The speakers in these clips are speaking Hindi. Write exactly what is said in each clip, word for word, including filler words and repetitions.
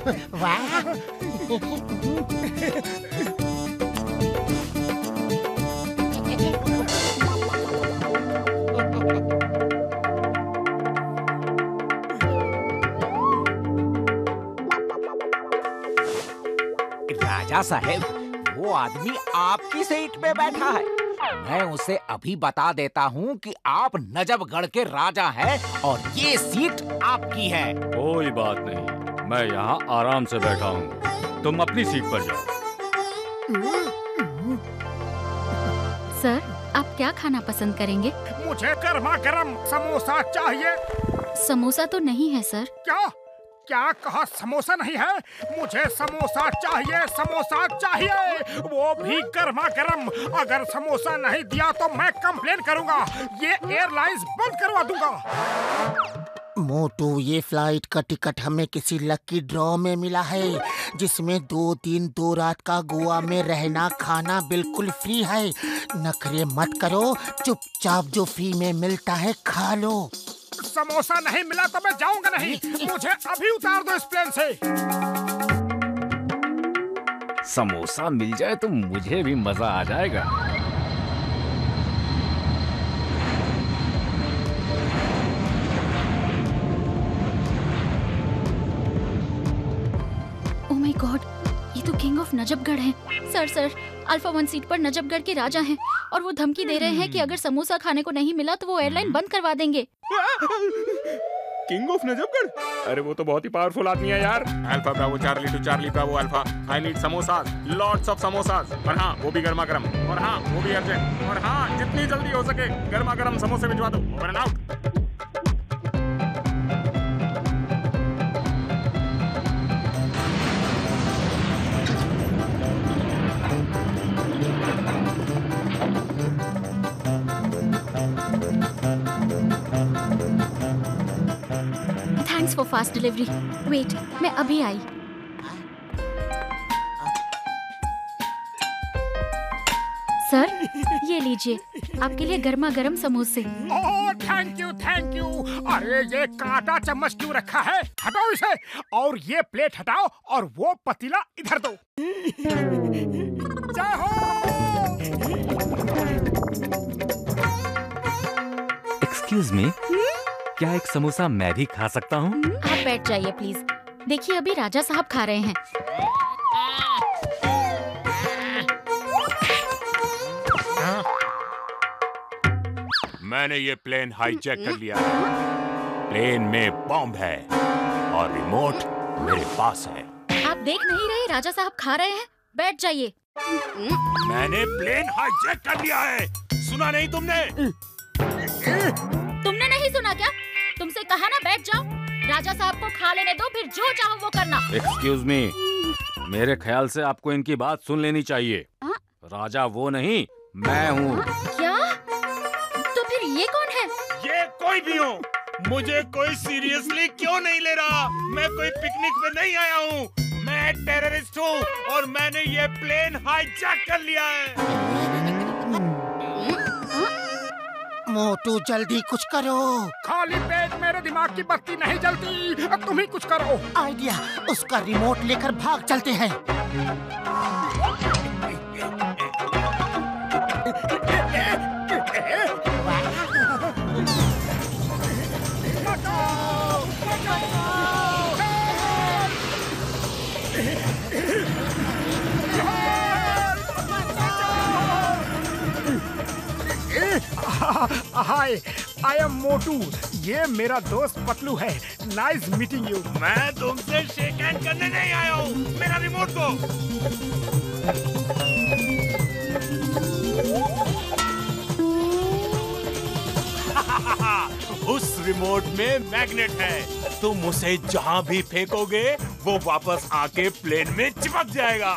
वाह। राजा साहब, वो आदमी आपकी सीट पे बैठा है। मैं उसे अभी बता देता हूँ कि आप नजफगढ़ के राजा हैं और ये सीट आपकी है। कोई बात नहीं, मैं यहाँ आराम से बैठा हूँ, तुम अपनी सीट पर जाओ। सर, आप क्या खाना पसंद करेंगे? मुझे गर्मा गर्म समोसा चाहिए। समोसा तो नहीं है सर। क्या क्या कहा? समोसा नहीं है? मुझे समोसा चाहिए, समोसा चाहिए, वो भी गर्मा गर्म। अगर समोसा नहीं दिया तो मैं कंप्लेन करूंगा, ये एयरलाइंस बंद करवा दूंगा। मोटू, ये फ्लाइट का टिकट हमें किसी लकी ड्रॉ में मिला है, जिसमें दो दिन दो रात का गोवा में रहना खाना बिल्कुल फ्री है। नखरे मत करो, चुपचाप जो फ्री में मिलता है खा लो। समोसा नहीं मिला तो मैं जाऊंगा नहीं। मुझे अभी उतार दो इस प्लेन से। समोसा मिल जाए तो मुझे भी मजा आ जाएगा। ओह माय गॉड, ये तो किंग ऑफ नजफगढ़ है। Sir sir, alpha one seat पर नजफगढ़ के राजा हैं और वो धमकी दे रहे हैं कि अगर समोसा खाने को नहीं मिला तो वो एयरलाइन बंद करवा देंगे। King of Najafgarh? अरे वो तो बहुत ही पावरफुल आदमी है यार। Alpha bravo charlie two charlie bravo alpha, I need samosas, lots of samosas. और हाँ, वो भी गर्मा गर्म। और हाँ, वो भी अर्जेंट। और हाँ, जितनी जल्दी हो सके गर्मा गर्म समोसे भिजवा दो। Over and out. Thanks for fast delivery. Wait, मैं अभी आई। सर, ये लीजिए, आपके लिए गर्मा गर्म समोसे। Oh, thank you thank you. अरे ये कांटा चम्मच क्यों रखा है? हटाओ इसे। और ये प्लेट हटाओ और वो पतीला इधर दो। जय हो। एक्सक्यूज मी, क्या एक समोसा मैं भी खा सकता हूँ? आप बैठ जाइए प्लीज। देखिए, अभी राजा साहब खा रहे हैं। मैंने ये प्लेन हाईजैक कर लिया है। प्लेन में बॉम्ब है और रिमोट मेरे पास है। आप देख नहीं रहे राजा साहब खा रहे हैं? बैठ जाइए। मैंने प्लेन हाईजैक कर लिया है, सुना नहीं तुमने? तुमने नहीं सुना क्या? तुमसे कहा ना बैठ जाओ। राजा साहब को खा लेने दो, फिर जो चाहो वो करना। एक्सक्यूज मी, मेरे ख्याल से आपको इनकी बात सुन लेनी चाहिए। आ? राजा वो नहीं, मैं हूँ। क्या? तो फिर ये कौन है? ये कोई भी हो, मुझे कोई सीरियसली क्यों नहीं ले रहा? मैं कोई पिकनिक पे नहीं आया हूँ, मैं टेररिस्ट हूँ और मैंने ये प्लेन हाईजैक कर लिया है। मोटू, जल्दी कुछ करो। खाली पेट मेरे दिमाग की बत्ती नहीं जलती। अब तुम ही कुछ करो। आइडिया, उसका रिमोट लेकर भाग चलते हैं। Hi, I am Motu. ये मेरा दोस्त पतलू है। Nice meeting you. मैं तुमसे शेक हैंड करने नहीं आया हूँ, मेरा रिमोट दो। उस रिमोट में मैग्नेट है, तुम उसे जहाँ भी फेंकोगे वो वापस आके प्लेन में चिपक जाएगा।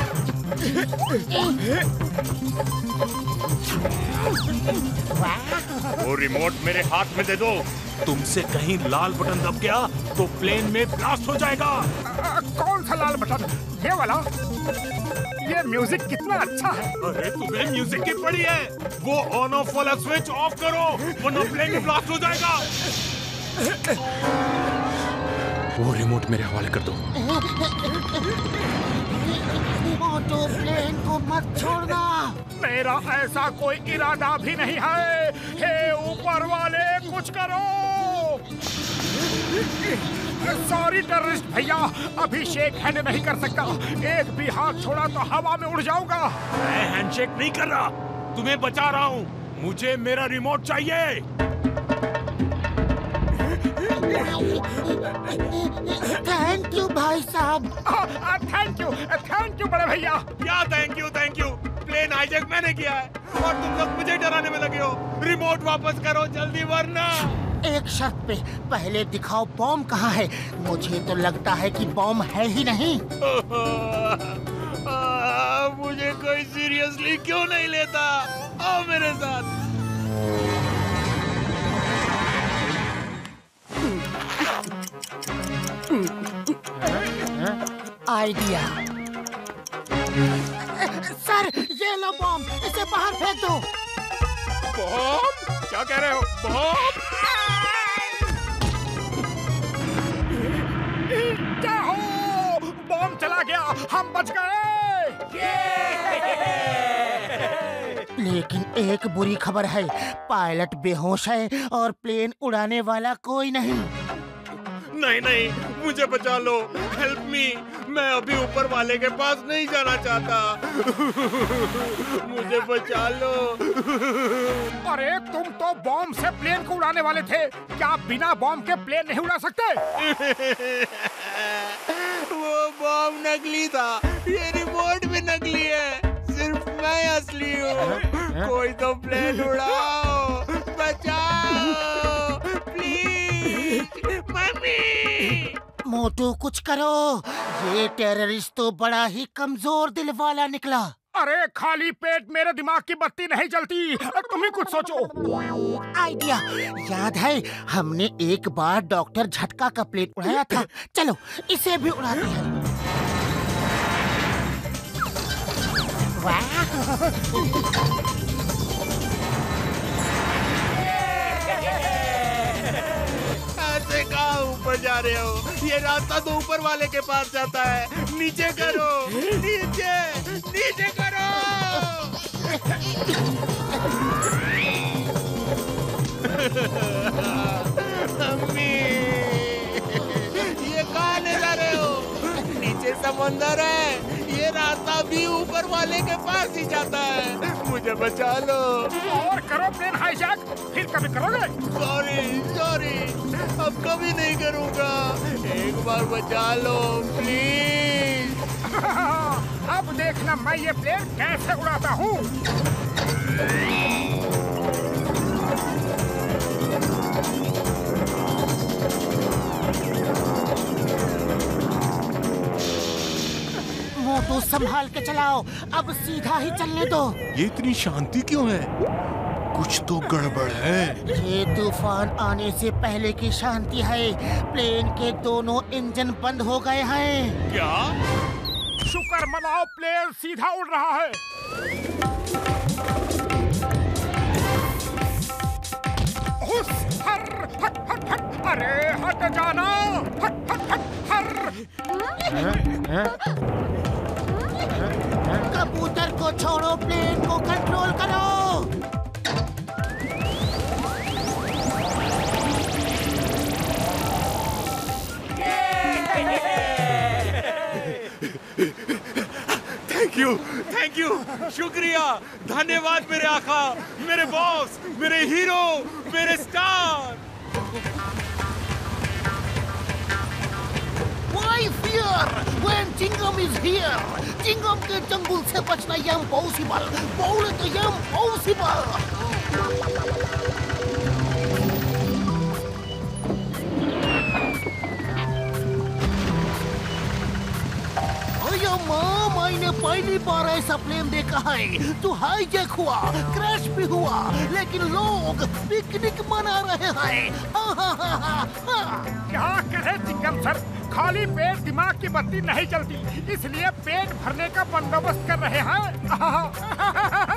वो रिमोट मेरे हाथ में दे दो। तुमसे कहीं लाल बटन दब गया तो प्लेन में ब्लास्ट हो जाएगा। आ, कौन सा लाल बटन? ये वाला? ये म्यूजिक कितना अच्छा है। अरे तुम्हें म्यूजिक की पड़ी है? वो ऑन ऑफ वाला स्विच ऑफ करो वरना प्लेन ब्लास्ट हो जाएगा। वो रिमोट मेरे हवाले कर दो। मोटू प्लेन को मत छोड़ना। मेरा ऐसा कोई इरादा भी नहीं है। हे ऊपर वाले कुछ करो। सॉरी टेररिस्ट भैया, अभी शेक हैंड नहीं कर सकता। एक भी हाथ छोड़ा तो हवा में उड़ जाऊंगा। मैं हैंडशेक नहीं कर रहा, तुम्हें बचा रहा हूँ। मुझे मेरा रिमोट चाहिए। थैंक यू भाई साहब। थैंक यू थैंक यू बड़े भैया। क्या thank you thank you? Plane hijack मैंने किया है और तुम लोग मुझे डराने में लगे हो। रिमोट वापस करो जल्दी, वरना। एक शर्त पे, पहले दिखाओ बॉम्ब कहाँ है। मुझे तो लगता है कि बॉम्ब है ही नहीं। आ, मुझे कोई सीरियसली क्यों नहीं लेता? आओ मेरे साथ। आइडिया। सर ये लो बॉम्ब, इसे बाहर फेंक दो। बॉम्ब? क्या कह रहे हो? बॉम्ब? क्या हो? बॉम्ब चला गया, हम बच गए। लेकिन एक बुरी खबर है, पायलट बेहोश है और प्लेन उड़ाने वाला कोई नहीं। नहीं नहीं, मुझे बचा लो। Help me. मैं अभी ऊपर वाले के पास नहीं जाना चाहता। मुझे बचा लो। अरे तुम तो बॉम्ब से प्लेन को उड़ाने वाले थे। क्या बिना बॉम्ब के प्लेन नहीं उड़ा सकते? वो बॉम्ब नकली था, ये रिमोट भी नकली है। सिर्फ मैं असली हूँ। कोई तो प्लेन उड़ाओ, बचाओ प्लीज। मम्मी। मोटू कुछ करो, ये टेररिस्ट तो बड़ा ही कमजोर दिल वाला निकला। अरे खाली पेट मेरे दिमाग की बत्ती नहीं जलती। तुम ही कुछ सोचो। आइडिया याद है, हमने एक बार डॉक्टर झटका का प्लेन उड़ाया था। चलो इसे भी उड़ाते हैं। वाह! ऐसे कहाँ ऊपर जा रहे हो? ये रास्ता तो ऊपर वाले के पास जाता है। नीचे करो, नीचे नीचे करो। अम्मी, ये कहाँ ले जा रहे हो? नीचे समंदर है। ये रास्ता भी ऊपर वाले के पास ही जाता है। मुझे बचा लो। और करो प्लेन हाईजैक, फिर कभी करोगे? सॉरी सॉरी, अब कभी नहीं करूँगा। एक बार बचा लो प्लीज। अब देखना मैं ये प्लेन कैसे उड़ाता हूँ। मोटू संभाल के चलाओ, अब सीधा ही चलने दो। ये इतनी शांति क्यों है? कुछ तो गड़बड़ है। ये तूफान आने से पहले की शांति है। प्लेन के दोनों इंजन बंद हो गए हैं। क्या? शुक्र मनाओ, प्लेन सीधा उड़ रहा है। हुस, हर, हट, हट, हट, अरे हट जाना। हट, हट, हट, हर। कबूतर को छोड़ो, प्लेन को कंट्रोल करो। थैंक यू थैंक यू, शुक्रिया, धन्यवाद मेरे आका, मेरे बॉस, मेरे हीरो, मेरे star. Why fear when Chingam is here? Chingam के जंगल से बचना ये impossible, बोले तो ये impossible। अरे माँ, मैंने पहली बार ऐसा प्लेन देखा है। तो हाईजैक हुआ, क्रैश भी हुआ, लेकिन लोग पिकनिक मना रहे हैं। क्या कहे चिंगम सर, खाली पेट दिमाग की बत्ती नहीं चलती, इसलिए पेट भरने का बंदोबस्त कर रहे हैं।